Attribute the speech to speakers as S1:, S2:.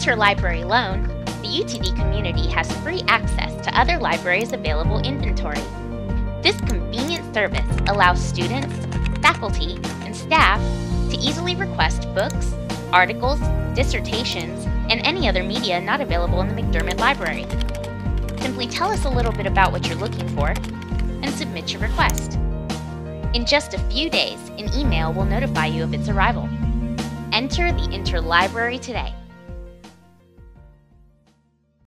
S1: Interlibrary loan, the UTD community has free access to other libraries' available inventory. This convenient service allows students, faculty, and staff to easily request books, articles, dissertations, and any other media not available in the McDermott Library. Simply tell us a little bit about what you're looking for and submit your request. In just a few days, an email will notify you of its arrival. Enter the Interlibrary today.